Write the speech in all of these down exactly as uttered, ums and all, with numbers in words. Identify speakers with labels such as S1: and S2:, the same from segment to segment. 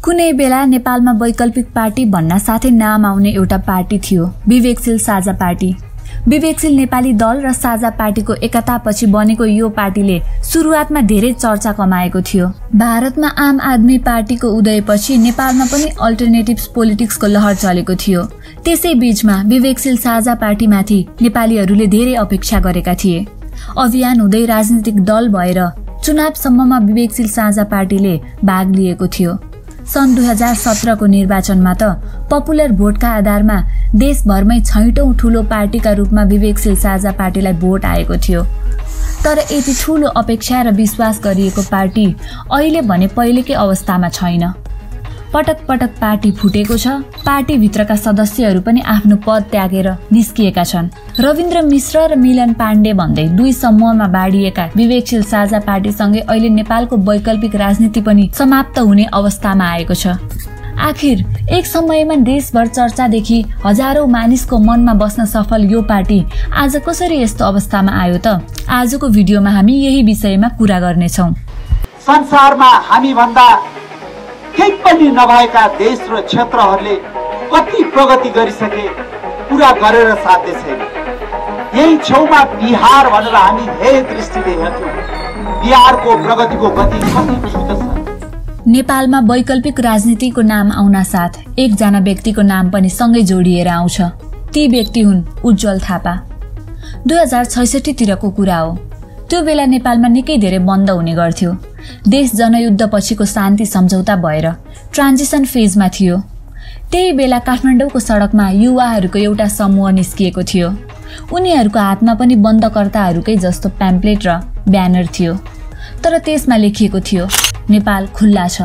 S1: कुनै बेला नेपालमा वैकल्पिक पार्टी भन्न साथै नाम आउने एउटा पार्टी थियो विवेकशील साझा पार्टी। विवेकशील नेपाली दल र साझा पार्टीको एकतापछि बनेको यो पार्टीले सुरुवातमा धेरै चर्चा कमाएको थियो। भारतमा आम आदमी पार्टीको उदयपछि नेपालमा पनि अल्टरनेटिभ पोलिटिक्सको लहर चलेको थियो। त्यसै बीचमा विवेकशील साझा पार्टीमाथि नेपालीहरूले धेरै अपेक्षा गरेका थिए। अभियान हुँदै राजनीतिक दल भएर चुनावसम्ममा विवेकशील साझा पार्टीले भाग लिएको थियो। सन् दुई हजार सत्रको निर्वाचनमा त पपुलर भोटका आधारमा देशभरमै छैटौं ठूलो पार्टीका रूपमा विवेकशील साझा पार्टीलाई भोट आएको थियो। तर यति ठूलो अपेक्षा र विश्वास गरिएको पार्टी अहिले भने पहिलेकै अवस्थामा छैन। पटक पटक पार्टी फुटेको छ। पार्टीभित्रका सदस्यहरू पनि आफ्नो पद त्यागेर निस्किएका छन्। रविन्द्र मिश्र र मिलन पाण्डे भन्दै दुई समूहमा बाँडिएका विवेकशील साझा पार्टीसँगै अहिले नेपालको वैकल्पिक राजनीति पनि समाप्त हुने अवस्थामा आएको छ। आखिर एक समयमा देशभर चर्चादेखि हजारौं मानिसको मनमा बस्न सफल यो पार्टी आज कसरी यस्तो अवस्थामा आयो त? आजको भिडियोमा हामी यही विषयमा कुरा गर्नेछौँ।
S2: संसारमा हामी भन्दा केही पनि नभएका देश र क्षेत्रहरूले कति प्रगति गरिसके पूरा गरेर साध्य छैन। यही छेउमा बिहार भनेर हामी धेरै दृष्टिले हेर्थ्यौँ। बिहारको प्रगतिको गति कति द्रुत छ।
S1: नेपालमा वैकल्पिक राजनीतिको नाम आउन साथ एकजना व्यक्तिको नाम पनि सँगै जोडिएर आउँछ। ती व्यक्ति हुन् उज्जवल थापा। दुई हजार छैसठी तिरको कुरा हो। त्यो बेला नेपालमा निकै धेरै बन्द हुने गर्थ्यो। देश जनयुद्ध पछिको शान्ति सम्झौता भएर ट्रान्जिसन फेजमा थियो। त्यही बेला काठमाडौँको सडकमा युवाहरूको एउटा समूह निस्किएको थियो। उनीहरूको हातमा पनि बन्दकर्ताहरूकै जस्तो प्याम्पलेट र ब्यानर थियो। तर त्यसमा लेखिएको थियो नेपाल खुल्ला छ।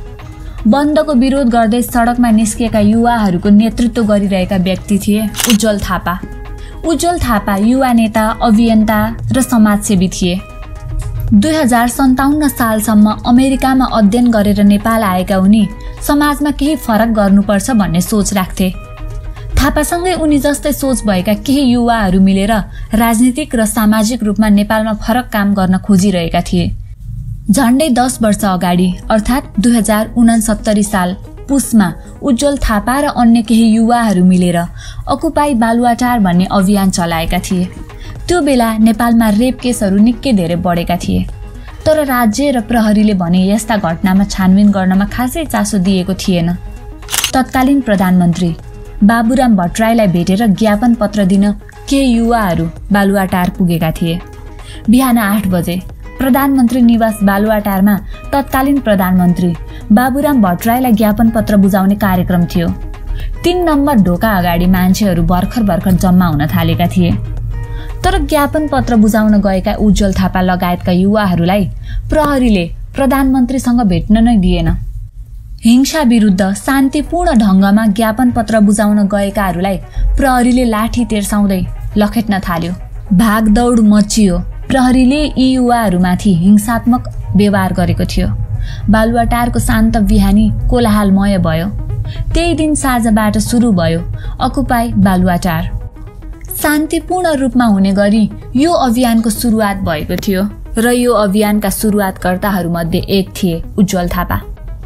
S1: बन्दको विरोध गर्दै सडकमा निस्किएका युवाहरूको नेतृत्व गरिरहेका व्यक्ति थिए उज्जवल थापा। उज्जवल थापा युवा नेता, अभियन्ता र समाजसेवी थिए। दुई हजार सन्ताउन्न सालसम्म अमेरिकामा अध्ययन गरेर नेपाल आएका उनी समाजमा केही फरक गर्नुपर्छ भन्ने सोच राख्थे। थापासँगै उनी जस्तै सोच भएका केही युवाहरू मिलेर राजनीतिक र सामाजिक रूपमा नेपालमा फरक काम गर्न खोजिरहेका थिए। झण्डै दस वर्ष अगाडि अर्थात् दुई हजार उनसत्तरी साल पुसमा उज्जवल थापा र अन्य केही युवाहरू मिलेर अकुपाई बालुवाटार भन्ने अभियान चलाएका थिए। त्यो बेला नेपालमा रेप केसहरू निकै धेरै बढेका थिए। तर राज्य र प्रहरीले भने यस्ता घटनामा छानबिन गर्नमा खासै चासो दिएको थिएन। तत्कालीन प्रधानमन्त्री बाबुराम भट्टराईलाई भेटेर ज्ञापन पत्र दिन केही युवाहरू बालुवाटार पुगेका थिए। बिहान आठ बजे प्रधानमन्त्री निवास बालुवाटारमा तत्कालीन प्रधानमन्त्री बाबुराम भट्टराईलाई ज्ञापन पत्र बुझाउने कार्यक्रम थियो। तीन नम्बर ढोका अगाडि मान्छेहरू भर्खर भर्खर जम्मा हुन थालेका थिए। तर ज्ञापन पत्र बुझाउन गएका उज्जवल थापा लगायतका युवाहरूलाई प्रहरीले प्रधानमन्त्रीसँग भेट्न नै दिएन। हिंसा विरुद्ध शान्तिपूर्ण ढङ्गमा ज्ञापन पत्र बुझाउन गएकाहरूलाई प्रहरीले लाठी तेर्साउँदै लखेट्न थाल्यो। भागदौड मचियो। प्रहरीले यी युवाहरूमाथि हिंसात्मक व्यवहार गरेको थियो। बालुवाटारको शान्त बिहानी कोलाहलमय भयो। त्यही दिन साँझबाट सुरु भयो अकुपाई बालुवाटार। शान्तिपूर्ण रूपमा हुने गरी यो अभियानको सुरुवात भएको थियो र यो अभियानका सुरुवातकर्ताहरूमध्ये एक थिए उज्जवल थापा।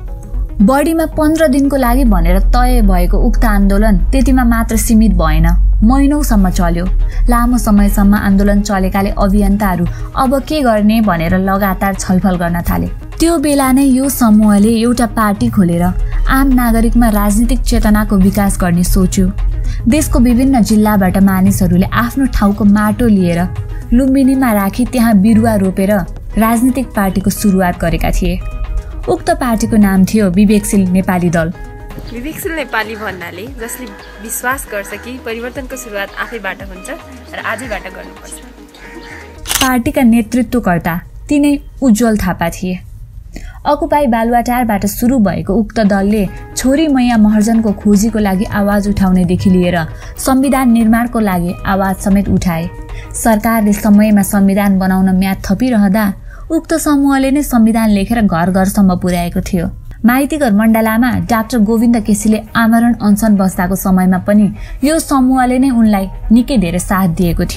S1: बढीमा पन्ध्र दिनको लागि भनेर तय भएको उक्त आन्दोलन त्यतिमा मात्र सीमित भएन, महिनौसम्म चल्यो। लामो समयसम्म आन्दोलन चलेकाले अभियन्ताहरू अब के गर्ने भनेर लगातार छलफल गर्न थाले। त्यो बेला नै यो समूहले एउटा पार्टी खोलेर आम नागरिकमा राजनीतिक चेतनाको विकास गर्ने सोच्यो। देशको विभिन्न जिल्लाबाट मानिसहरूले आफ्नो ठाउँको माटो लिएर लुम्बिनीमा राखी त्यहाँ बिरुवा रोपेर राजनीतिक पार्टीको सुरुवात गरेका थिए। उक्त पार्टीको नाम थियो विवेकशील नेपाली दल।
S3: विवेकशील नेपाली भन्नाले जसले विश्वास गर्छ कि परिवर्तनको सुरुवात आफैबाट हुन्छ र आजैबाट गर्नुपर्छ।
S1: पार्टीका नेतृत्वकर्ता तिनै उज्जवल थापा थिए। अकुपाई बालुवाटारबाट सुरु भएको उक्त दलले छोरी मैया महर्जनको खोजीको लागि आवाज उठाउनेदेखि लिएर संविधान निर्माणको लागि आवाज समेत उठाए। सरकारले समयमा संविधान बनाउन म्याद थपिरहँदा उक्त समूहले नै संविधान लेखेर घर घरसम्म पुर्याएको थियो। माइतीघर मण्डलामा डाक्टर गोविन्द केसीले आमरण अनसन बस्दाको समयमा पनि यो समूहले नै उनलाई निकै धेरै साथ दिएको थियो।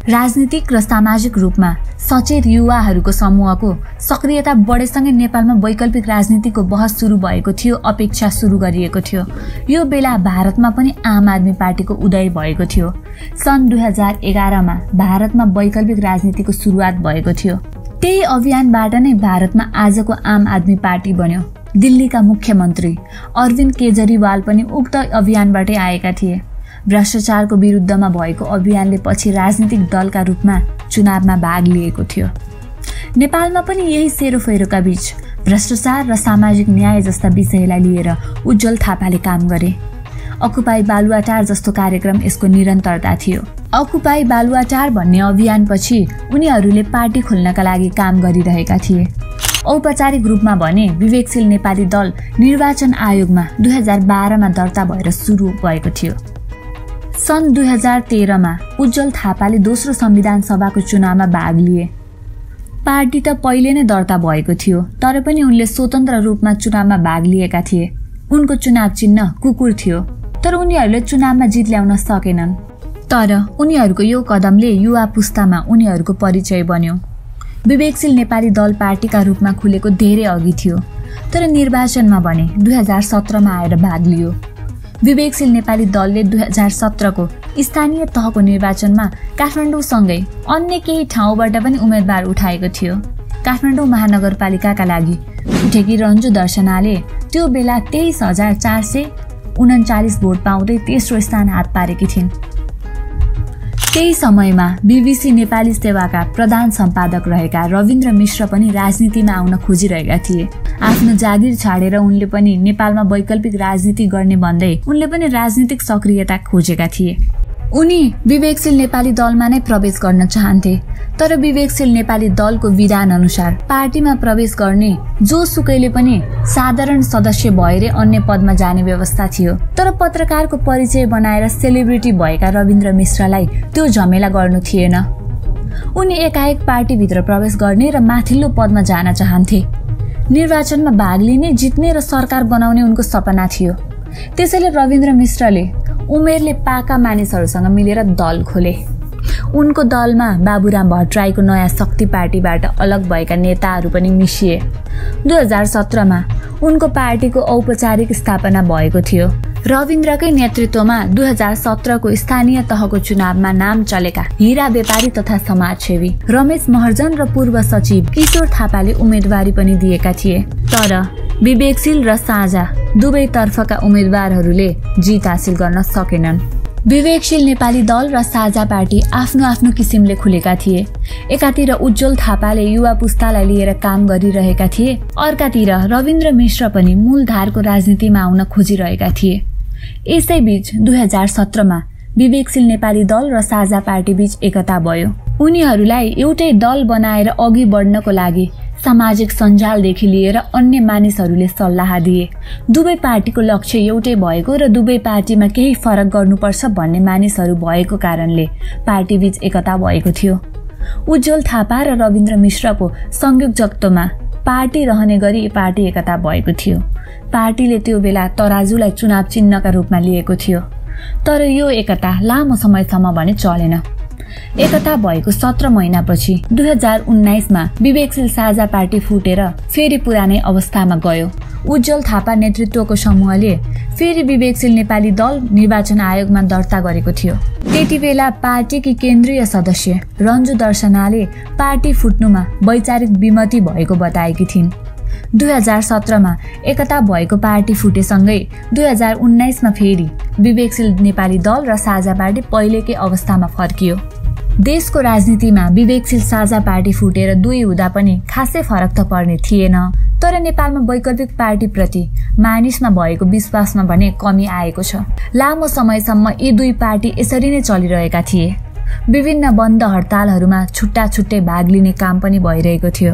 S1: राजनीतिक र सामाजिक रूपमा सचेत युवाहरूको समूहको सक्रियता बढेसँगै नेपालमा वैकल्पिक राजनीतिको बहस सुरु भएको थियो, अपेक्षा सुरु गरिएको थियो। यो बेला भारतमा पनि आम आदमी पार्टीको उदय भएको थियो। सन् दुई हजार एघारमा भारतमा वैकल्पिक राजनीतिको सुरुवात भएको थियो। त्यही अभियानबाट नै भारतमा आजको आम आदमी पार्टी बन्यो। दिल्लीका मुख्यमन्त्री अरविन्द केजरीवाल पनि उक्त अभियानबाटै आएका थिए। भ्रष्टाचारको विरुद्धमा भएको अभियानले पछि राजनीतिक दलका रूपमा चुनावमा भाग लिएको थियो। नेपालमा पनि यही सेरोफेरोका बीच भ्रष्टाचार र सामाजिक न्याय जस्ता विषयलाई लिएर उज्जवल थापाले काम गरे। अकुपाई बालुवाटार जस्तो कार्यक्रम यसको निरन्तरता थियो। अकुपाई बालुवाटार भन्ने अभियानपछि उनीहरूले पार्टी खोल्नका लागि काम गरिरहेका थिए। औपचारिक रूपमा भने विवेकशील नेपाली दल निर्वाचन आयोगमा दुई हजार बाह्रमा दर्ता भएर सुरु भएको थियो। सन् दुई हजार तेह्रमा उज्जवल थापाले दोस्रो संविधान सभाको चुनावमा भाग लिए। पार्टी त पहिले नै दर्ता भएको थियो, तर पनि उनले स्वतन्त्र रूपमा चुनावमा भाग लिएका थिए। उनको चुनाव चिन्ह कुकुर थियो, तर उनीहरूले चुनावमा जित ल्याउन सकेनन्। तर उनीहरूको यो कदमले युवा पुस्तामा उनीहरूको परिचय बन्यो। विवेकशील नेपाली दल पार्टीका रूपमा खुलेको धेरै अघि थियो, तर निर्वाचनमा भने दुई हजार सत्रमा आएर भाग लियो। विवेकशील नेपाली दलले दुई हजार सत्रको स्थानीय तहको निर्वाचनमा काठमाडौँसँगै अन्य केही ठाउँबाट पनि उम्मेदवार उठाएको थियो। काठमाडौँ महानगरपालिकाका लागि उठेकी रन्जु दर्शनाले त्यो बेला तेइस हजार चार सय उन्चालिस भोट पाउँदै तेस्रो स्थान हात पारेकी थिइन्। त्यही समयमा बीबीसी नेपाली सेवाका प्रधान सम्पादक रहेका रविन्द्र मिश्र पनि राजनीतिमा आउन खोजिरहेका थिए। आफ्नो जागिर छाडेर उनले पनि नेपालमा वैकल्पिक राजनीति गर्ने भन्दै उनले पनि राजनीतिक सक्रियता खोजेका थिए। उनी विवेकशील नेपाली दलमा नै प्रवेश गर्न चाहन्थे, तर विवेकशील नेपाली दलको विधान अनुसार पार्टीमा प्रवेश गर्ने जोसुकैले पनि साधारण सदस्य भएरै अन्य पदमा जाने व्यवस्था थियो। तर पत्रकारको परिचय बनाएर सेलिब्रिटी भएका रविन्द्र मिश्रलाई त्यो झमेला गर्नु थिएन। उनी एकाएक पार्टीभित्र प्रवेश गर्ने र माथिल्लो पदमा जान चाहन्थे। निर्वाचनमा भाग लिने, जित्ने र सरकार बनाउने उनको सपना थियो। त्यसैले रविन्द्र मिश्रले उमेरले पाका मानिसहरूसँग मिलेर दल खोले। उनको दलमा बाबुराम भट्टराईको नयाँ शक्ति पार्टीबाट अलग भएका नेताहरू पनि मिसिए। दुई हजार सत्रमा उनको पार्टीको औपचारिक स्थापना भएको थियो। रविन्द्रकै नेतृत्वमा दुई हजार सत्रको स्थानीय तहको चुनावमा नाम चलेका हीरा व्यापारी तथा समाजसेवी रमेश महर्जन र पूर्व सचिव किशोर थापाले उम्मेदवारी पनि दिएका थिए। तर विवेकशील र साझा दुवै तर्फका उम्मेदवारहरूले जित हासिल गर्न सकेनन्। विवेकशील नेपाली दल र साझा पार्टी आफ्नो आफ्नो किसिमले खुलेका थिए। एकातिर उज्जवल थापाले युवा पुस्तालाई लिएर काम गरिरहेका थिए, अर्कातिर रविन्द्र मिश्र पनि मूलधारको राजनीतिमा आउन खोजिरहेका थिए। यसैबीच दुई हजार सत्रमा विवेकशील नेपाली दल र साझा पार्टी बीच एकता भयो। उनीहरूलाई एउटै दल बनाएर अघि बढ्नको लागि सामाजिक सञ्जालदेखि लिएर अन्य मानिसहरूले सल्लाह दिए। दुवै पार्टीको लक्ष्य एउटै भएको र दुवै पार्टीमा केही फरक गर्नुपर्छ भन्ने मानिसहरू भएको कारणले पार्टीबीच एकता भएको थियो। उज्जवल थापा र रविन्द्र मिश्रको संयोजकत्वमा पार्टी रहने गरी पार्टी एकता भएको थियो। पार्टीले त्यो बेला तराजुलाई चुनाव चिन्हका रूपमा लिएको थियो, तर यो एकता लामो समयसम्म भने चलेन। एकता भएको सत्र महिनापछि दुई हजार उन्नाइसमा विवेकशील साझा पार्टी फुटेर फेरि पुरानै अवस्थामा गयो। उज्जवल थापा नेतृत्वको समूहले फेरि विवेकशील नेपाली दल निर्वाचन आयोगमा दर्ता गरेको थियो। त्यति बेला पार्टीकी केन्द्रीय सदस्य रन्जु दर्शनाले पार्टी फुट्नुमा वैचारिक विमति भएको बताएकी थिइन्। दुई हजार सत्रमा एकता भएको पार्टी फुटेसँगै दुई हजार उन्नाइसमा फेरि विवेकशील नेपाली दल र साझा पार्टी पहिलेकै अवस्थामा फर्कियो। देशको राजनीतिमा विवेकशील साझा पार्टी फुटेर दुई हुँदा पनि खासै फरक त पर्ने थिएन, तर नेपालमा वैकल्पिक पार्टीप्रति मानिसमा भएको विश्वासमा भने कमी आएको छ। लामो समयसम्म यी दुई पार्टी यसरी नै चलिरहेका थिए। विभिन्न बन्द हडतालहरूमा छुट्टा छुट्टै भाग लिने काम पनि भइरहेको थियो।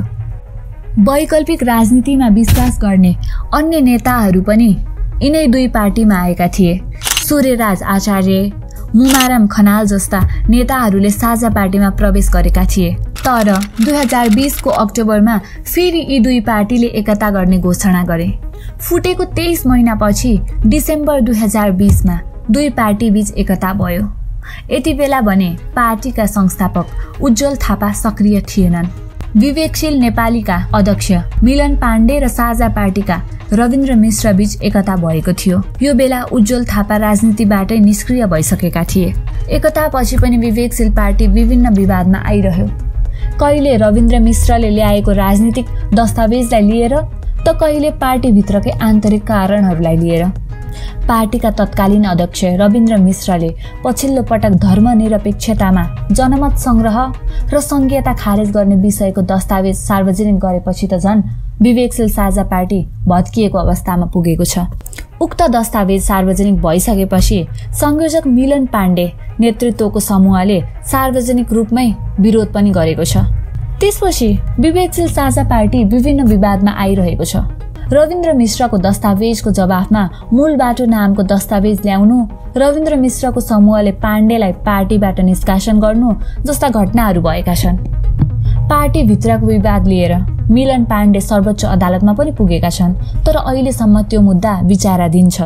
S1: वैकल्पिक राजनीतिमा विश्वास गर्ने अन्य नेताहरू पनि यिनै दुई पार्टीमा आएका थिए। सूर्यराज आचार्य, मुमाराम खनाल जस्ता नेताहरूले साझा पार्टीमा प्रवेश गरेका थिए। तर दुई हजार बीसको अक्टोबरमा फेरि यी दुई पार्टीले एकता गर्ने घोषणा गरे। फुटेको तेइस महिनापछि डिसेम्बर दुई हजार बीसमा दुई पार्टी बीच एकता भयो। यति बेला भने पार्टीका संस्थापक उज्जवल थापा सक्रिय थिएनन्। विवेकशील नेपालीका अध्यक्ष मिलन पाण्डे र साझा पार्टीका रविन्द्र मिश्र बीच एकता भएको थियो। यो बेला उज्जवल थापा राजनीतिबाटै निष्क्रिय भइसकेका थिए। एकतापछि पनि विवेकशील पार्टी विभिन्न विवादमा आइरह्यो। कहिले रविन्द्र मिश्रले ल्याएको राजनीतिक दस्तावेजलाई लिएर त कहिले पार्टीभित्रकै आन्तरिक कारणहरूलाई लिएर। पार्टीका तत्कालीन अध्यक्ष रविन्द्र मिश्रले पछिल्लो पटक धर्मनिरपेक्षतामा जनमत संग्रह र संघीयता खारेज गर्ने विषयको दस्तावेज सार्वजनिक गरेपछि त झन् विवेकशील साझा पार्टी भत्किएको अवस्थामा पुगेको छ। उक्त दस्तावेज सार्वजनिक भइसकेपछि संयोजक मिलन पाण्डे नेतृत्वको समूहले सार्वजनिक रूपमै विरोध पनि गरेको छ। त्यसपछि विवेकशील साझा पार्टी विभिन्न विवादमा आइरहेको छ। रविन्द्र मिश्रको दस्तावेजको जवाफमा मूल बाटो नामको दस्तावेज ल्याउनु, रविन्द्र मिश्रको समूहले पाण्डेलाई पार्टीबाट निष्कासन गर्नु जस्ता घटनाहरू भएका छन्। पार्टीभित्रको विवाद लिएर मिलन पाण्डे सर्वोच्च अदालतमा पनि पुगेका छन्, तर अहिलेसम्म त्यो मुद्दा विचाराधीन छ।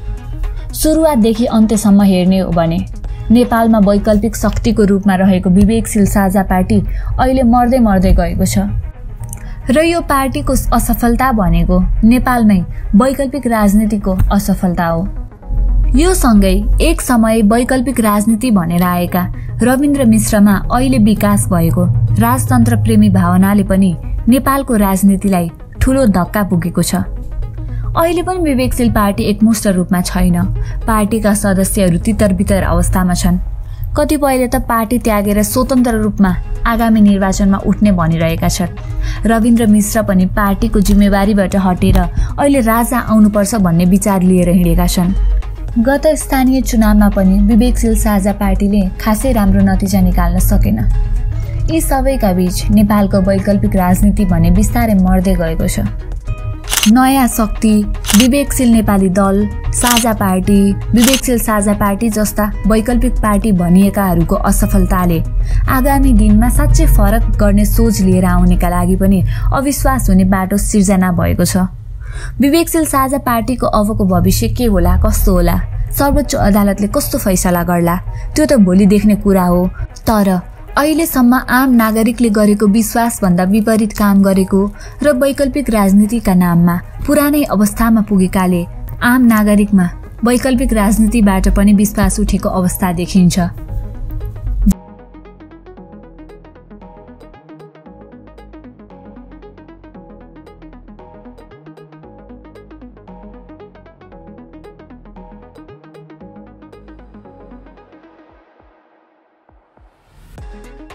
S1: सुरुवातदेखि अन्त्यसम्म हेर्ने हो भने नेपालमा वैकल्पिक शक्तिको रूपमा रहेको विवेकशील साझा पार्टी अहिले मर्दै मर्दै गएको छ र यो पार्टीको असफलता भनेको नेपालमै वैकल्पिक राजनीतिको असफलता हो। यो सँगै एक समय वैकल्पिक राजनीति भनेर आएका रविन्द्र मिश्रमा अहिले विकास भएको राजतन्त्र प्रेमी भावनाले पनि नेपालको राजनीतिलाई ठूलो धक्का पुगेको छ। अहिले पनि विवेकशील पार्टी एकमुष्ट रूपमा छैन। पार्टीका सदस्यहरू तितर-बितर अवस्थामा छन्। कतिपयले त पार्टी त्यागेर स्वतन्त्र रूपमा आगामी निर्वाचनमा उठ्ने भनिरहेका छन्। रविन्द्र मिश्र पनि पार्टीको जिम्मेवारीबाट हटेर अहिले राजा आउनुपर्छ भन्ने विचार लिएर हिँडेका छन्। गत स्थानीय चुनावमा पनि विवेकशील साझा पार्टीले खासै राम्रो नतिजा निकाल्न सकेन। यी सबैका बीच नेपालको वैकल्पिक राजनीति भने बिस्तारै मर्दै गएको छ। नयाँ शक्ति, विवेकशील नेपाली दल, साझा पार्टी, विवेकशील साझा पार्टी जस्ता वैकल्पिक पार्टी भनिएकाहरूको असफलताले आगामी दिनमा साँच्चै फरक गर्ने सोच लिएर आउनेका लागि पनि अविश्वास हुने बाटो सिर्जना भएको छ। विवेकशील साझा पार्टीको अबको भविष्य के होला, कस्तो होला, सर्वोच्च अदालतले कस्तो फैसला गर्ला, त्यो त भोलि देख्ने कुरा हो। तर अहिलेसम्म आम नागरिकले गरेको विश्वासभन्दा विपरीत काम गरेको र वैकल्पिक राजनीतिका नाममा पुरानै अवस्थामा पुगेकाले आम नागरिकमा वैकल्पिक राजनीतिबाट पनि विश्वास उठेको अवस्था देखिन्छ।
S3: Thank you.